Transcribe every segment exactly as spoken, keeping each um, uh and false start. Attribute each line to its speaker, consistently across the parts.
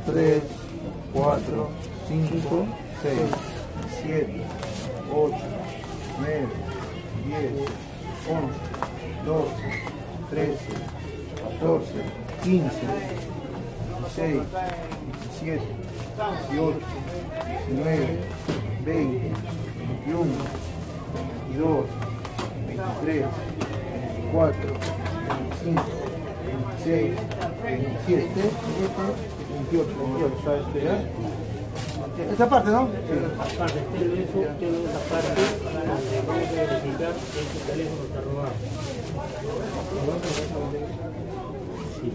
Speaker 1: tres, cuatro, cinco, seis, siete, ocho, nueve, diez, once, doce, trece, catorce, quince, dieciséis, diecisiete, dieciocho, diecinueve, veinte, veintiuno, veintidós, veintitrés, veinticuatro, veinticinco, veintiséis, veintisiete, veintiocho, veintiocho, ¿sabes qué? Esta parte, ¿no? Sí.
Speaker 2: Esta parte, tengo eso, tengo esa parte para verificar que este teléfono está robado. Sí.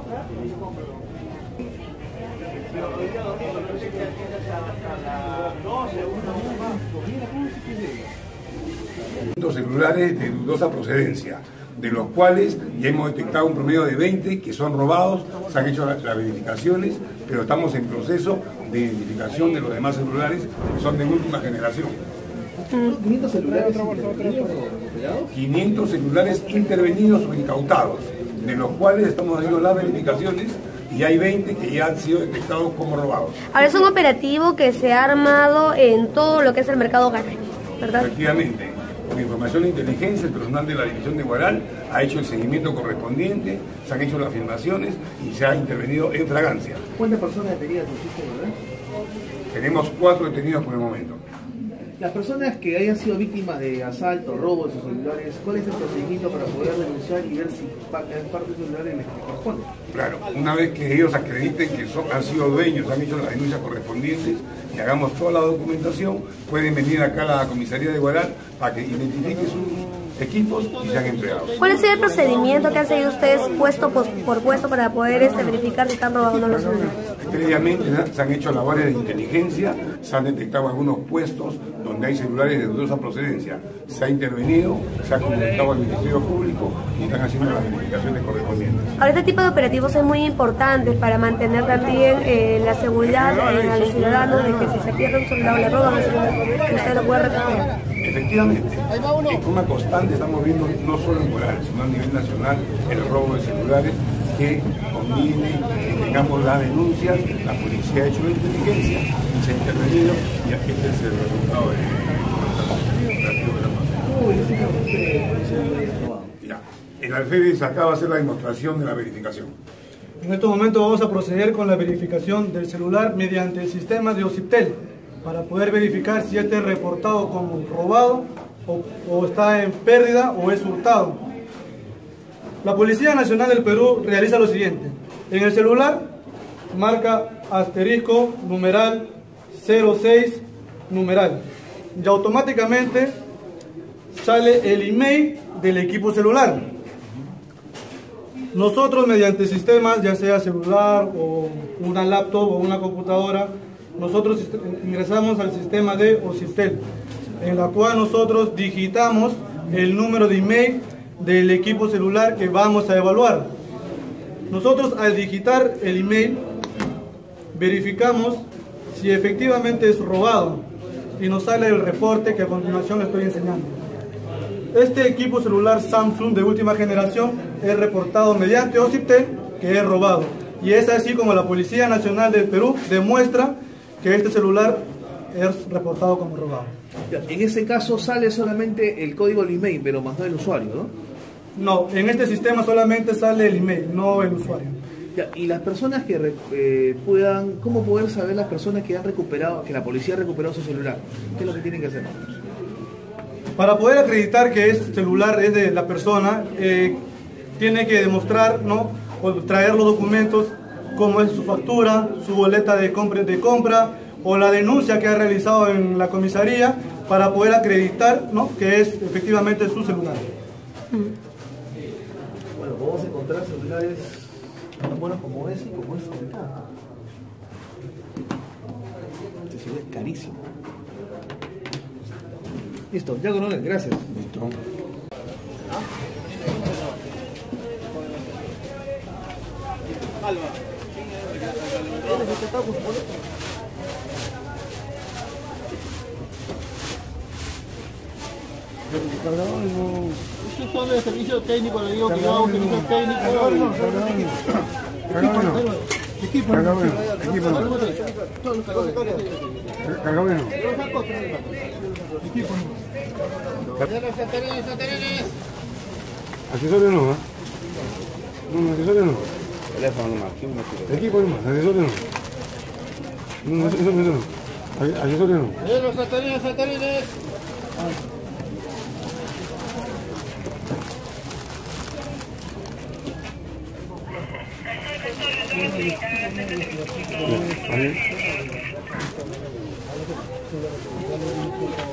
Speaker 3: Celulares de dudosa procedencia, de los cuales ya hemos detectado un promedio de veinte que son robados, se han hecho las, las verificaciones, pero estamos en proceso de identificación de los demás celulares que son de última generación.
Speaker 1: ¿quinientos celulares intervenidos?
Speaker 3: quinientos celulares intervenidos o incautados, de los cuales estamos haciendo las verificaciones y hay veinte que ya han sido detectados como robados.
Speaker 4: Ahora es un operativo que se ha armado en todo lo que es el mercado Garay, ¿verdad?
Speaker 3: Efectivamente, con información de inteligencia, el personal de la División de Huaral ha hecho el seguimiento correspondiente, se han hecho las filmaciones y se ha intervenido en fragancia.
Speaker 1: ¿Cuántas personas detenidas existen, verdad?
Speaker 3: Tenemos cuatro detenidos por el momento.
Speaker 1: Las personas que hayan sido víctimas de asalto, robo de sus celulares, ¿cuál es el procedimiento para poder denunciar y ver si parte del celular les corresponde?
Speaker 3: Claro, una vez que ellos acrediten que son, han sido dueños, han hecho las denuncias correspondientes y hagamos toda la documentación, pueden venir acá a la comisaría de Huaral para que identifiquen sus equipos y sean entregados.
Speaker 4: ¿Cuál es el procedimiento que han seguido ustedes puesto por, por puesto para poder este, verificar si están robando los celulares?
Speaker 3: Previamente se han hecho labores de inteligencia, se han detectado algunos puestos donde hay celulares de dudosa procedencia. Se ha intervenido, se ha comunicado al Ministerio Público y están haciendo las verificaciones correspondientes.
Speaker 4: Ahora, este tipo de operativos son muy importantes para mantener también eh, la seguridad eh, a los ciudadanos de que si se pierde un celular o le roban un celular, que usted lo pueda recuperar.
Speaker 3: Efectivamente, en forma constante estamos viendo no solo en Huaral, sino a nivel nacional el robo de celulares que conviene que tengamos las denuncias, la policía ha hecho la inteligencia, se ha intervenido y aquí este es el resultado de ya. El alférez acaba de hacer la demostración de la verificación.
Speaker 5: En estos momentos vamos a proceder con la verificación del celular mediante el sistema de OCIPTEL para poder verificar si este es reportado como robado o, o está en pérdida o es hurtado. La Policía Nacional del Perú realiza lo siguiente. En el celular marca asterisco, numeral, cero seis, numeral. Y automáticamente sale el email del equipo celular. Nosotros mediante sistemas, ya sea celular o una laptop o una computadora, nosotros ingresamos al sistema de OCIPTEL, en la cual nosotros digitamos el número de email del equipo celular que vamos a evaluar. Nosotros al digitar el email verificamos si efectivamente es robado y nos sale el reporte que a continuación le estoy enseñando. Este equipo celular Samsung de última generación es reportado mediante OCIPTEL que es robado, y es así como la Policía Nacional del Perú demuestra que este celular es reportado como robado.
Speaker 1: En ese caso sale solamente el código del email, pero más no el usuario, ¿no?
Speaker 5: No, en este sistema solamente sale el email, no el usuario.
Speaker 1: Ya, y las personas que eh, puedan, ¿cómo poder saber las personas que han recuperado, que la policía ha recuperado su celular? ¿Qué es lo que tienen que hacer?
Speaker 5: Para poder acreditar que este celular es de la persona, eh, tiene que demostrar, ¿no?, o traer los documentos como es su factura, su boleta de compra, de compra o la denuncia que ha realizado en la comisaría para poder acreditar, ¿no?, que es efectivamente su celular.
Speaker 1: Bueno, vamos a encontrar celulares tan buenos como ese y como ese. Este celular es carísimo. Listo, ya conoces, gracias.
Speaker 3: Listo.
Speaker 6: Alba. Estos son de servicio técnico, le digo que yo hago servicio técnico.
Speaker 5: Equipo.
Speaker 3: Carga bueno. Equipo no.
Speaker 5: Todos los cargadores.
Speaker 3: Carga bueno.
Speaker 5: Equipo.
Speaker 3: Accesorio no, ¿ah? No, no, accesorio no. Equipo nomás, accesorio no. No, no, accesorio no. Accesorio no.
Speaker 6: Los saltarines, saltarines.
Speaker 3: Ya, ¿vale?